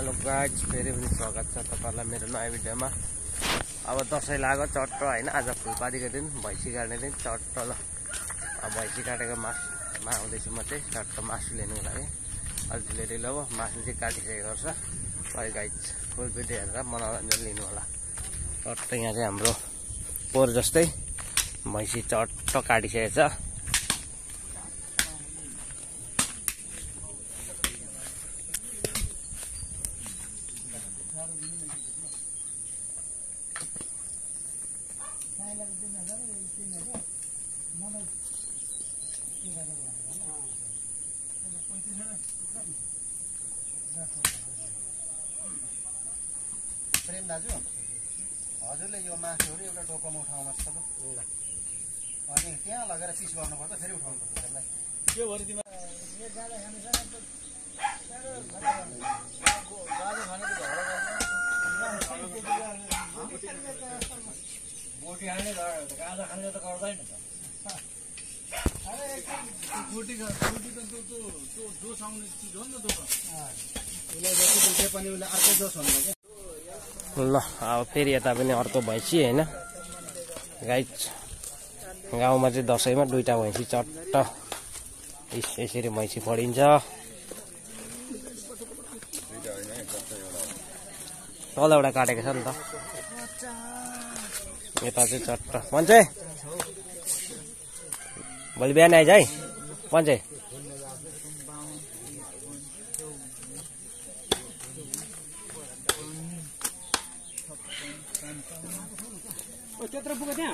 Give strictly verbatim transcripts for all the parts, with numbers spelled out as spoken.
Hello guys, फेरि पनि स्वागत छ तपाईहरुलाई मेरो नयाँ भिडियोमा। अब दसैँ लाग्यो चट्ट हैन, आज फुलपातीको दिन, भैँसी काट्ने दिन चट्ट। ल अब भैँसी काटेको मासुमा आउँदैछु म चाहिँ चट्ट मासु लिनुको लागि। अलि ढिलो ढिलो अब मासु चाहिँ काटिसकेको छ। है गाइज, फुल भिडियो हेरेर मनोरञ्जन लिनु होला। चट्ट यहाँ चाहिँ हाम्रो पोहोर जस्तै भैँसी चट्ट काटिसकेको छ। प्रेम दाजु, हजुरले यो मासुहरू एउटा टोकामा उठाउनु पर्छ अनि त्यहाँ लगेर पिस गर्नुपर्छ, फेरि उठाउनु पर्छ त्यसलाई। के भरि तिमी गाजा खानेसँग गाजा खाने त मोटी खाने गाजा खाने त गर्दैन त। अरे रोटी रोटी त त्यो त्यो जोस आउने चिज हो नि त। उसलाई जति दुखे पनि उसले अर्को जोस हुन्छ क्या। ल अब फेरि यता पनि अर्को भैँसी हैन गाइज। गाउँमा चाहिँ दसैँमा दुईटा भैँसी चट्ट यसरी भैँसी पढिन्छ। तल एउटा काटेको छ नि त, यता चाहिँ चट्ट। पञ्चे भोलि बिहान आइज है पञ्चे। त्यत्रो पुग्यो त्यहाँ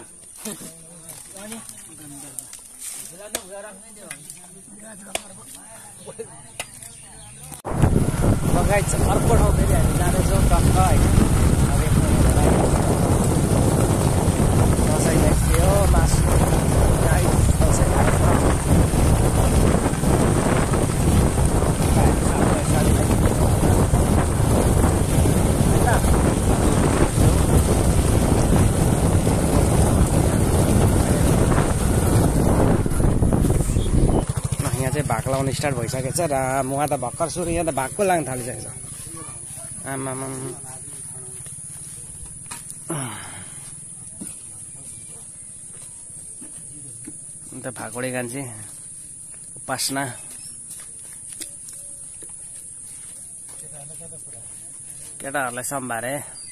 गाइज, अर्को ठाउँ फेरि हामी जाँदैछौँ टक्क होइन। अब दसैँ लाग्यो मासु गाई दसैँ लाग्छ। भाग लाउन स्टार्ट भइसकेको छ र म त भर्खर सुरु यहाँ त भागको लाग्न थालिसकेको छ। आमामा अन्त भागोडे कान्छे उपासना केटाहरूलाई सम्भारे।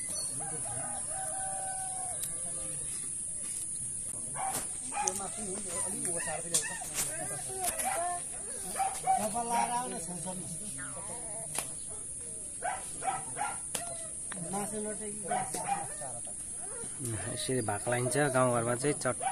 यसरी भाग लाइन्छ गाउँघरमा चाहिँ चट्ट।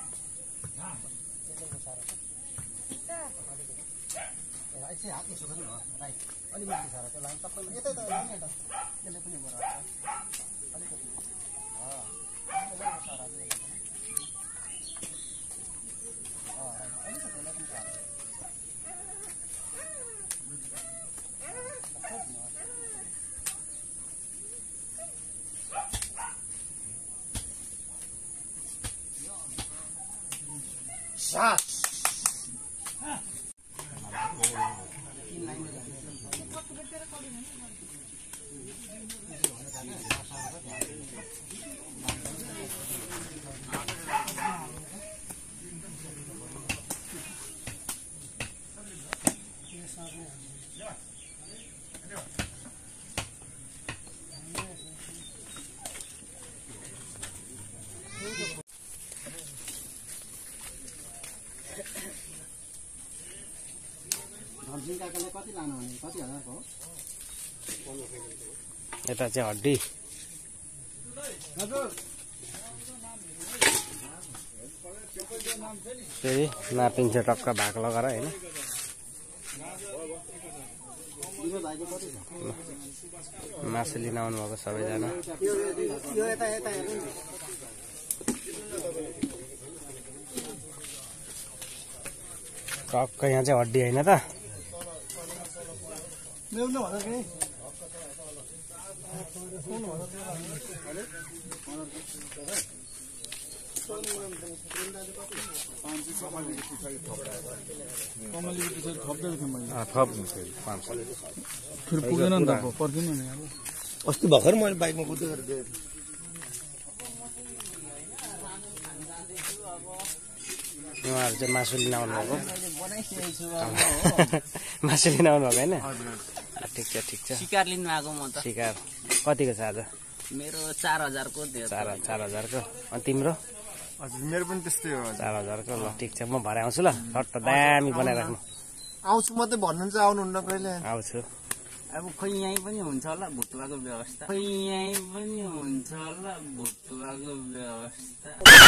यता चाहिँ हड्डी फेरि नापिन्छ टक्क भाग लगाएर होइन। मासु लिन आउनुभएको सबैजना। टक्क यहाँ चाहिँ हड्डी होइन त। अस्ति भर्खर मैले बाइकमा कुद्दै गरेको उहाँहरू चाहिँ मासु लिन आउनुभएको मासु लिन आउनुभएको होइन ठिक छ ठिक छ शिकार लिनु आएको म त शिकार कतिको छ आज मेरो चार हजारको चार चार हजारको अनि तिम्रो मेरो पनि त्यस्तै हो चार हजारको ल ठिक छ म भरे आउँछु ल सट्ट दामी बनाइराख्नु आउँछु मात्रै भन्नुहुन्छ आउनुहुन्न कहिले आउँछु अब खोइ यहीँ पनि हुन्छ होला भुटुवाको व्यवस्था खोइ यहीँ पनि हुन्छ होला भुटुवाको व्यवस्था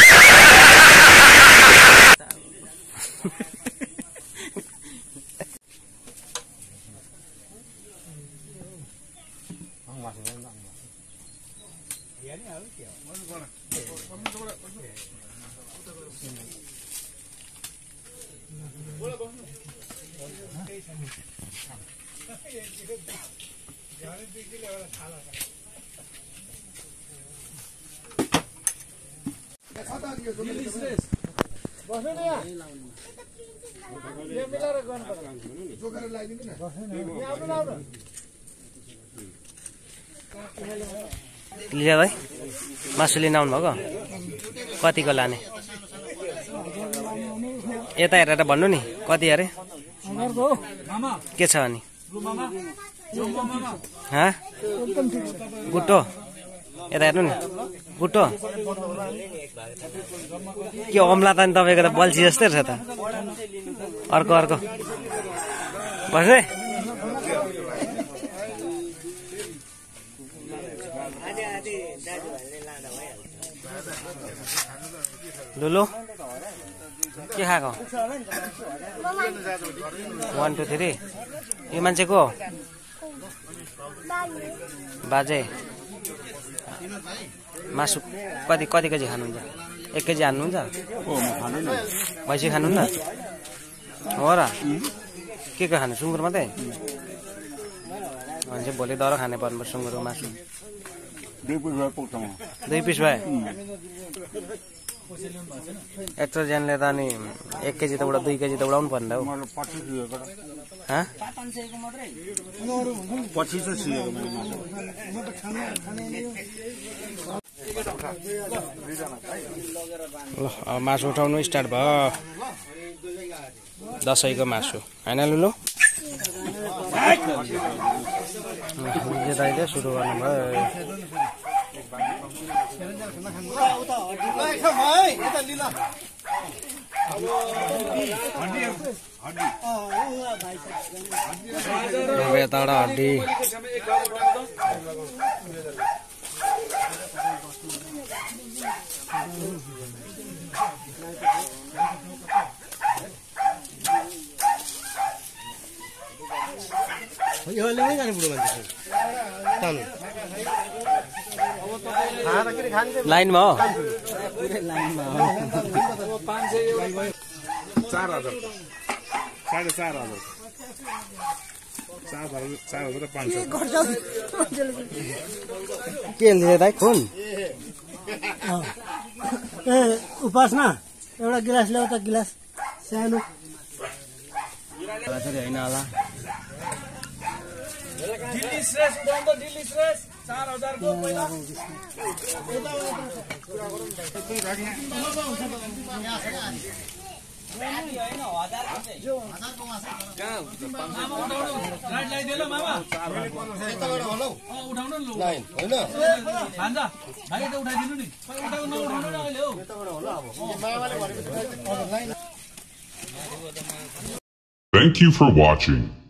लिया भाइ मासु लिन आउनु भएको कतिको लाने यता हेरेर भन्नु नि कति अरे के छ अनि हाँ गुट्टो यता हेर्नु नि गुट्टो के अम्ला त नि तपाईँको त बल्छी जस्तै रहेछ त अर्को अर्को बस्ने लुलु के खाएको वान टू थ्री यो मान्छे को बाजे मासु कति कति केजी खानुहुन्छ एक केजी हान्नुहुन्छ भैँसी खानुहुन्न हो र के के खानु सुँगुर मात्रै भने चाहिँ भोलि दर खाने पर्नु सुँगुरको मासु दुई पिस भए यत्रो ज्यानले त अनि एक केजी त उडा दुई केजी त उडाउनु पर्ने हौ ल मासु उठाउनु स्टार्ट भयो दसैँको मासु होइन लुलु दाइले सुरु गर्नुभयो यताबाट हड्डी लाइनमा हो चार हजार साढे चार हजार चार हजार चार हजार पाँच सौ के लिएर दाइ खुन ए उपासना एउटा गिलास ल्याउ त गिलास सानो होइन होला दिल्ली श्रेष्ठ बन्द दिल्ली श्रेष्ठ चार हजारको पहिला Thank you for watching.